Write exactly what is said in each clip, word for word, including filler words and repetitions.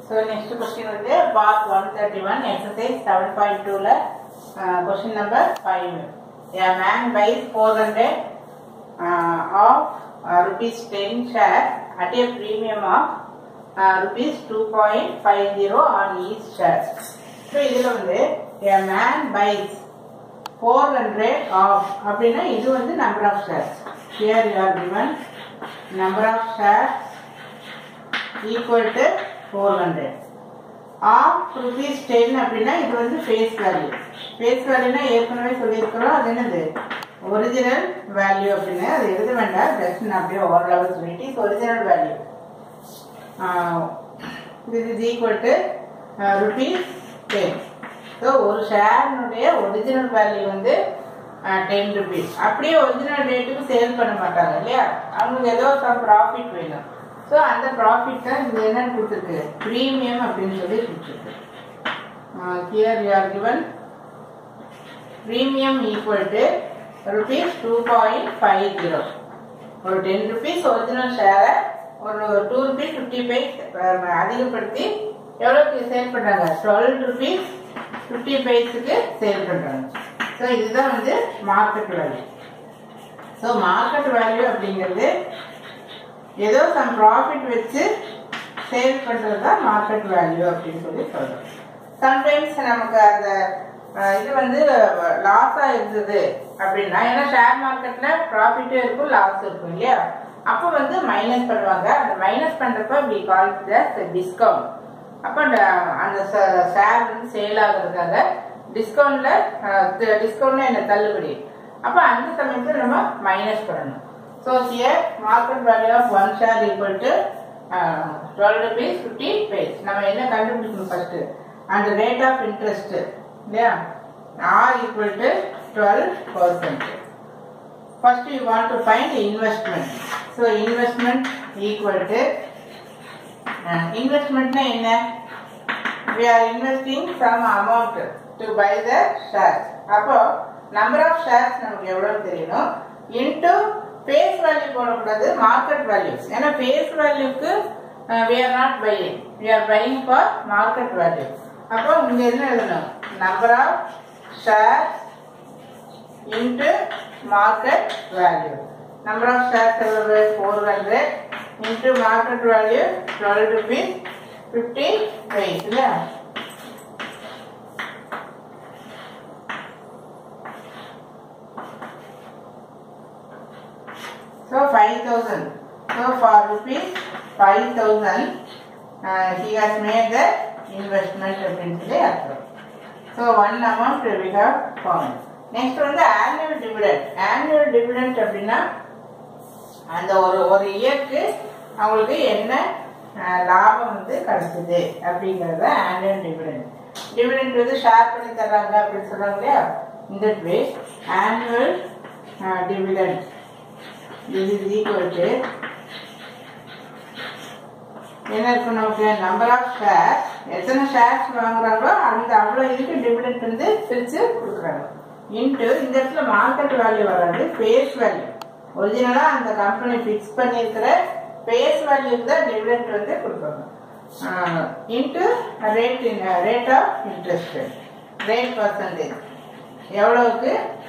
So next question is part one thirty-one, exercise seven point two la uh, question number five. A man buys four hundred uh, of uh, rupees ten share at a premium of uh, rupees two point five zero on each share. So idhula vandu a man buys four hundred of அப்படினா இது வந்து number of shares. Here you are given number of shares equal to four hundred. Of rupees ten அப்படினா இது வந்து face value. Face value னா ஏற்கனவே சொல்லியிருக்கிறோம், அது என்னது original value அப்படினா அது எழுத வேண்டாம், just நான் அப்படியே ஓரளவு சொல்லிட்டு இது original value. Uh, this is equal to uh, rupees ten. So ஒரு ஷேர்னுடைய ஒரிஜினல் வேல்யூ வந்து ten rupees. அப்படியே ஒரிஜினல் ரேட்டுக்கு சேல் பண்ண மாட்டாங்க இல்லையா, அவங்களுக்கு ஏதோ சம் ப்ராஃபிட் வேணும். ஸோ அந்த ப்ராஃபிட் தான் இது என்னன்னு கொடுத்துருக்கு, ப்ரீமியம் அப்படின்னு சொல்லி கொடுத்துருக்கு. Here you are given premium equal to rupees two point five zero. ஒரு டென் ருபீஸ் ஒரிஜினல் ஷேரை ஒரு டூ ருபீஸ் ஃபிஃப்டி பைஸ் அதிகப்படுத்தி எவ்வளோக்கு சேல் பண்ணுறாங்க, டுவெல் ருபீஸ் ஃபிஃப்டி பைஸுக்கு சேல் பண்ணுறாங்க. ஸோ இதுதான் வந்து market value. So market value அப்படிங்கிறது ஏதோ சம் ப்ராஃபிட் வச்சு சேல் பண்ணுறது தான் மார்க்கெட் வேல்யூ அப்படின்னு சொல்லி சொல்கிறோம். சம்டைம்ஸ் நமக்கு அந்த இது வந்து லாஸாக இருந்தது அப்படின்னா, ஏன்னா ஷேர் மார்க்கெட்டில் ப்ராஃபிட்டும் இருக்கும் லாஸ் இருக்கும் இல்லையா, அப்போ வந்து மைனஸ் பண்ணுவாங்க. அந்த மைனஸ் பண்ணுறப்ப வி கால் இட் டிஸ்கவுண்ட். அப்போ அந்த ஷேர் வந்து சேல் ஆகுறதுக்காக டிஸ்கவுண்ட்ல டிஸ்கவுண்ட்ல என்ன தள்ளுபடி, அப்போ அந்த சமயத்தில் நம்ம மைனஸ் பண்ணணும். So here market value of one share equal to twelve rupees fifty paise. நம்ம என்ன கண்டுபிடிக்கணும் ஃபர்ஸ்ட், அந்த ரேட் ஆஃப் இன்ட்ரெஸ்ட் இல்லையா, R equal to twelve percent. First you want to find investment. So investment equal to இன்வெஸ்ட்மெண்ட்னா என்ன, we are investing some amount to buy the shares. அப்போ number of shares நமக்கு எவ்வளவு தெரியணும், into face value போடக்கூடாது, market value. ஏன்னா face valueக்கு we are not buying, we are buying for market value. அப்போ இங்க என்ன எழுதணும், number of shares into market value. Number of shares எவ்வளவு, four hundred into market value twelve rupees fifty paise இல்லையா. So five thousand. So for rupees five thousand uh, he has made the investment அப்படின்னு சொல்லி அர்த்தம். So one amount we have found. Next வந்து annual dividend. Annual dividend அப்படின்னா அந்த ஒரு ஒரு இயருக்கு அவங்களுக்கு என்ன லாபம் வந்து கிடைச்சது அப்படிங்கறத annual dividend. Dividend வந்து ஷேர் பண்ணி தர்றாங்க அப்படின்னு சொல்றாங்க இல்லையா, இந்த வே annual uh, dividend this is equal to என்ன இருக்கும் நமக்கு, நம்பர் ஆஃப் ஷேர், எத்தனை ஷேர்ஸ் வாங்குறாங்களோ அந்த அவ்வளோ இதுக்கு டிவிடெண்ட் வந்து பிரித்து கொடுக்குறாங்க, இன்ட்டு இந்த இடத்துல மார்க்கெட் வேல்யூ வராது, ஃபேஸ் வேல்யூ. ஒரிஜினலாக அந்த கம்பெனி ஃபிக்ஸ் பண்ணியிருக்கிற ஃபேஸ் வேல்யூக்கு தான் டிவிடெண்ட் வந்து கொடுப்பாங்க, into rate rate of interest, rate percentage எவ்வளவுக்கு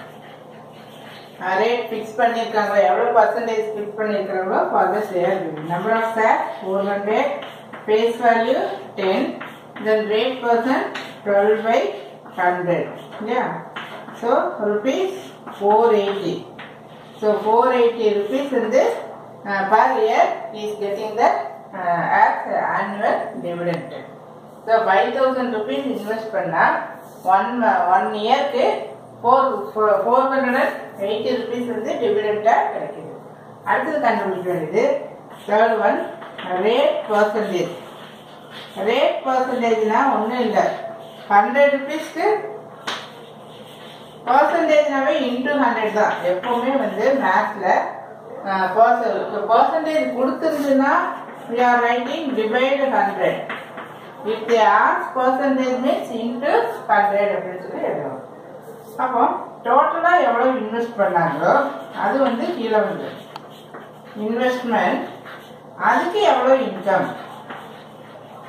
ரேட் ஃபிக்ஸ் பண்ணியிருக்காங்களோ, எவ்வளோ பர்சன்டேஜ் ஃபிக்ஸ் பண்ணியிருக்காங்களோ for the share. Number of share four hundred, face value ten, then rate percent twelve by hundred இல்லையா. So rupees four eighty. So four eighty rupees வந்து per year he is getting the uh, as annual dividend. So five thousand rupees invest பண்ணா one one year க்கு four hundred eighty rupees வந்து dividend கிடைக்குது. அடுத்து கண்டுபிடிக்க வேண்டியது third one, rate percentage. Rate percentage னா ஒண்ணும் இல்ல, hundred rupees க்கு percentage நாவே into hundred தான். எப்பவுமே வந்து மேத்ஸ்ல percentage கொடுத்திருந்தா we are writing divide one hundred. If they ask percentage means into one hundred அப்படின்னு சொல்லி எழுதுவோம். அப்போ டோட்டலா எவ்வளவு இன்வெஸ்ட் பண்ணாங்களோ அது வந்து கீழே வந்து இன்வெஸ்ட்மெண்ட், அதுக்கு எவ்வளவு இன்கம்,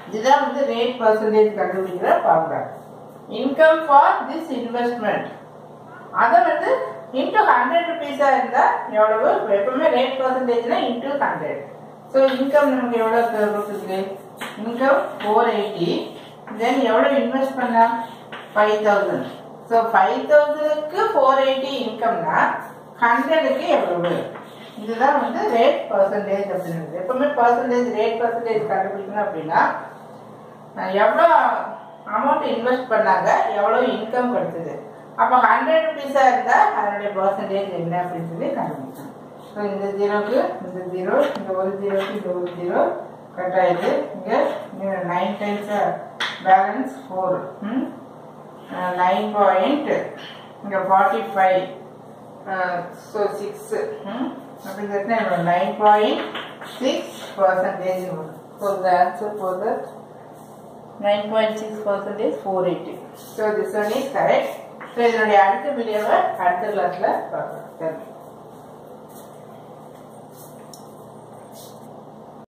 இதுதான் வந்து ரேட் பர்சன்டேஜ் கண்டுபிடிக்கிற formula. Income for this investment அதை வந்து இன்டூ ஹண்ட்ரட் ருபீஸா இருந்தா எவ்வளவு? எப்பவுமே ரேட் பர்சன்டேஜ்னா இன்டூ ஹண்ட்ரட். ஸோ இன்கம் நமக்கு எவ்வளவு கொடுத்துருக்கு? Income four eighty. தென் எவ்வளவு இன்வெஸ்ட் பண்ணா? Five thousand. ஸோ ஃபைவ் தௌசண்ட்க்கு ஃபோர் எயிட்டி இன்கம்னா ஹண்ட்ரடுக்கு எவ்வளவு? இதுதான் வந்து ரேட் பர்சன்டேஜ் அப்படின்னு. எப்பவுமே பர்சன்டேஜ் ரேட் பர்சன்டேஜ் கண்டுபிடிக்கணும் அப்படின்னா எவ்வளோ அமௌண்ட் இன்வெஸ்ட் பண்ணாங்க, எவ்வளோ இன்கம் கிடைச்சது. அப்போ ஹண்ட்ரட் ருபீஸா இருந்தா அதனுடைய பர்சன்டேஜ் என்ன அப்படின்னு சொல்லி கண்டுபிடிக்கணும். ஸோ இந்த ஜீரோக்கு இந்த ஜீரோ, இந்த ஒரு ஜீரோக்கு இந்த ஒரு ஜீரோ கட் ஆயிடுது. இங்கே nine times balance four, nine point இங்கே ஃபார்ட்டி ஃபைவ், ஸோ சிக்ஸ் அப்படிங்கிறது நைன் பாயிண்ட் சிக்ஸ் பர்சன்டேஜ் வரும். So the answer for the nine point six percentage four eighty. So this one is correct. So இதனுடைய அடுத்த வீடியோவை அடுத்த கிளாஸ்ல பார்க்கலாம்.